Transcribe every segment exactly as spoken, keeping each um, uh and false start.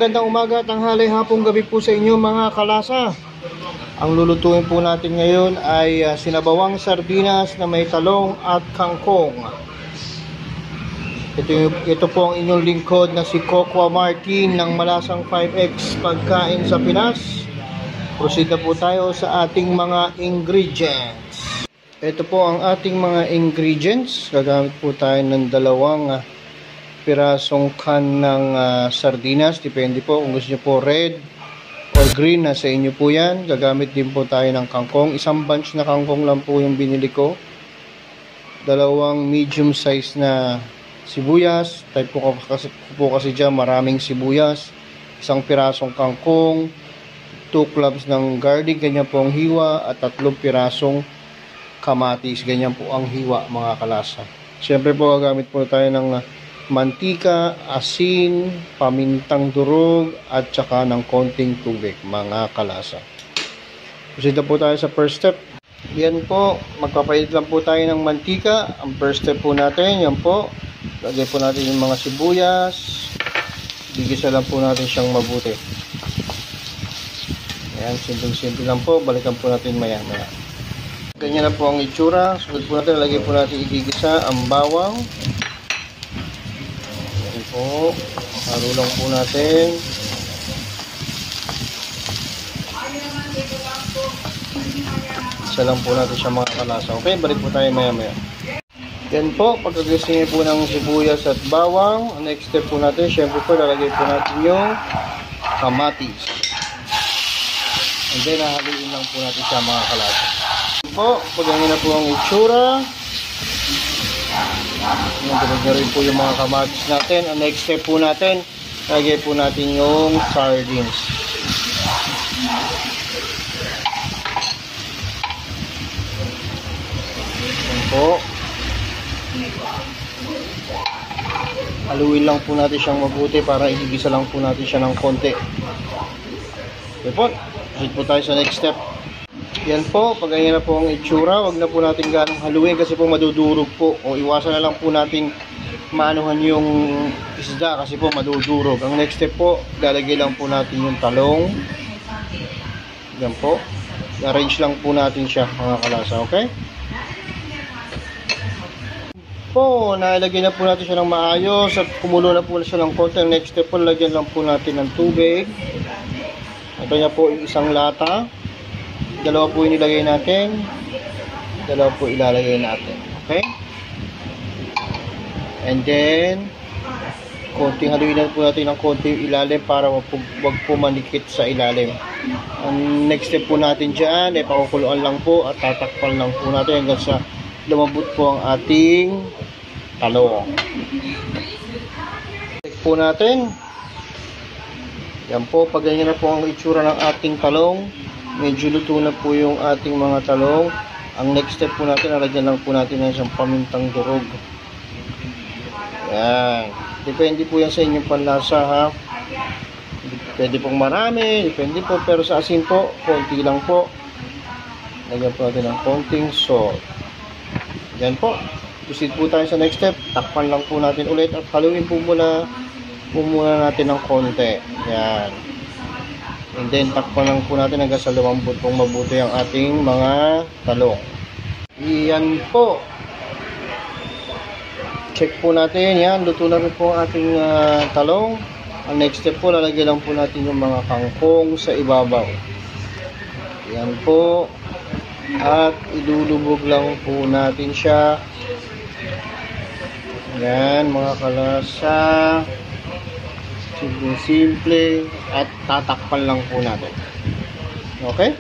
magandang umaga, tanghali, hapong gabi po sa inyo mga kalasa. Ang lulutuin po natin ngayon ay uh, sinabawang sardinas na may talong at kangkong. Ito, ito po ang inyong lingkod na si Cocoa Martin ng Malasang five X Pagkain sa Pinas. Proceed na po tayo sa ating mga ingredients. Ito po ang ating mga ingredients. Gagamit po tayo ng dalawang uh, pirasong can ng uh, sardinas. Depende po kung gusto nyo po red or green, na sa inyo po yan. Gagamit din po tayo ng kangkong. Isang bunch na kangkong lang po yung binili ko. Dalawang medium size na sibuyas. Type po kasi, po kasi dyan maraming sibuyas. Isang pirasong kangkong. Two cloves ng garlic, ganyan po ang hiwa. At tatlong pirasong kamatis, ganyan po ang hiwa mga kalasa. Siyempre po gagamit po tayo ng mantika, asin, pamintang durog, at saka ng konting tubig mga kalasa. Proceed na po tayo sa first step. Yan po, magpapainit lang po tayo ng mantika. Ang first step po natin, yan po, lagay po natin yung mga sibuyas. Gigisa lang po natin siyang mabuti. Ayan, simple-simple lang po. Balikan po natin maya-maya. Ganyan na po ang itsura. Sunod po natin, lagay po natin igigisa ang bawang. Ayan po. Halo lang po natin. Isa lang po natin siya mga kalasa. Okay, balik po tayo maya-maya. Yan po, pagkagisingin po ng sibuyas at bawang, ang next step po natin, syempre po, lalagay po natin yung kamatis. And then, hahaluin lang po natin siya mga kalasa. Po, pag ganyan na po ang itsura. Nagdadag na rin po yung mga kamatis natin. Ang next step po natin, lagay po natin yung sardines. Yan po. Haluin lang po natin siyang mabuti para igigisa lang po natin siya ng konti. Okay po. Proceed po tayo sa next step. Yan po, pag ganyan na po ang itsura, wag na po natin ganong haluin kasi po madudurog po. O iwasan na lang po natin maanuhan yung isda kasi po madudurog. Ang next step po, lalagay lang po natin yung talong. Yan po. I-arrange lang po natin siya mga kalasa, okay? Po, nailagay na po natin siya ng maayos at kumulo na po siya ng konti. Ang next step po, lagyan lang po natin ng tubig. Ito niya po yung isang lata. Dalawa po yung nilagay natin. Dalawa po ilalagay natin. Okay? And then, konting haluin lang po natin ng konting ilalim para wag po, wag po manikit sa ilalim. Ang next step po natin dyan, ay pakukuluan lang po at tatakpan lang po natin hanggang sa lumambot po ang ating talong. Check po natin. Yan po, pag ganyan na po ang itsura ng ating talong, medyo luto na po yung ating mga talong. Ang next step po natin, nalagyan lang po natin ng isang pamintang durog. Yan. Depende po yan sa inyong panlasa, ha. Pwede pong marami, depende po. Pero sa asin po, konti lang po. Lagyan po natin ng konting salt. Yan po. Proceed po tayo sa next step. Takpan lang po natin ulit at haluin po muna po muna natin ng konti. Yan. And then, takpan lang po natin hanggang sa lumambot pong mabuti ang ating mga talong. Yan po. Check po natin. Yan. Luto na rin po ang ating uh, talong. Ang next step po, lalagyan lang po natin yung mga kangkong sa ibabaw. Yan po. At idulubog lang po natin siya. Yan, mga kalasa. Simple-simple at tatakpan lang po natin. Okay?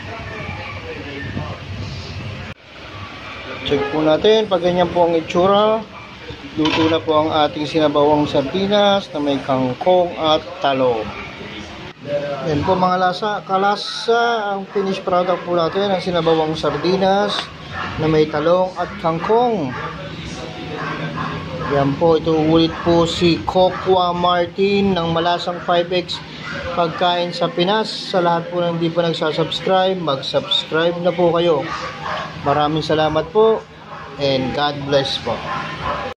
Check po natin. Pag ganyan po ang itsura, luto na po ang ating sinabawang sardinas na may kangkong at talong. Yan po mga lasa. Kalasa, ang finished product po natin, ang sinabawang sardinas na may talong at kangkong. Yan po, ito ulit po si Cocoa Martin ng Malasang five X Pagkain sa Pinas. Sa lahat po na hindi pa nagsasubscribe, mag-subscribe na po kayo. Maraming salamat po and God bless po.